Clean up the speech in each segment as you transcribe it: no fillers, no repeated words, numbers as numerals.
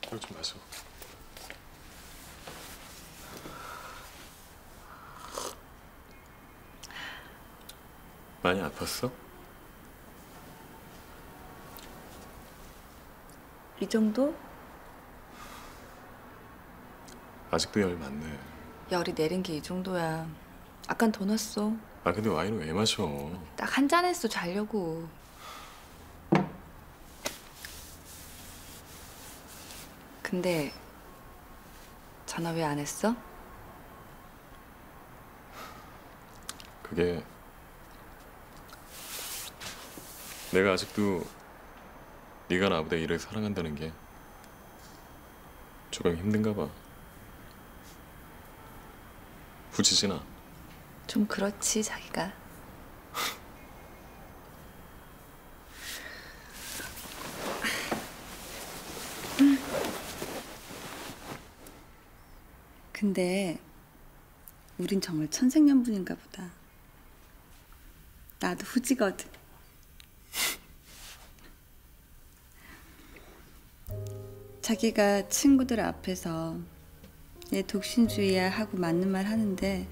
이거 좀 마셔. 많이 아팠어? 이 정도? 아직도 열 많네. 열이 내린 게 이 정도야. 아깐 더 났어. 아 근데 와인을 왜 마셔? 딱 한 잔 했어, 자려고. 근데 전화 왜 안 했어? 그게 내가 아직도 네가 나보다 일을 사랑한다는 게 조금 힘든가 봐. 부치지나? 좀 그렇지, 자기가. 근데 우린 정말 천생연분인가 보다. 나도 후지거든. 자기가 친구들 앞에서 얘 독신주의야 하고 맞는 말 하는데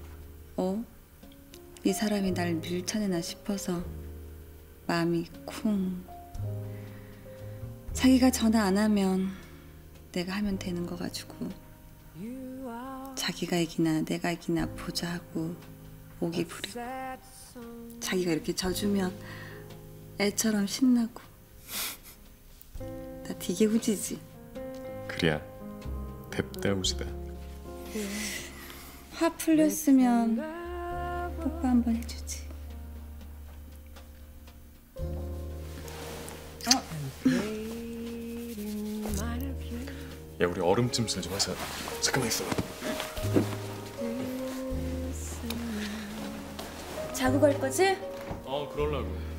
이 사람이 날 밀쳐내나 싶어서 마음이 쿵. 자기가 전화 안 하면 내가 하면 되는 거 가지고 자기가 이기나 내가 이기나 보자 하고 오기 부리고 자기가 이렇게 져주면 애처럼 신나고 나 되게 후지지. 그래야 뎁다 우지다. 화 풀렸으면 뽀뽀 한번 해주지. 야 우리 얼음찜질 좀 하자. 잠깐만 있어. 자고 갈 거지? 그러려고.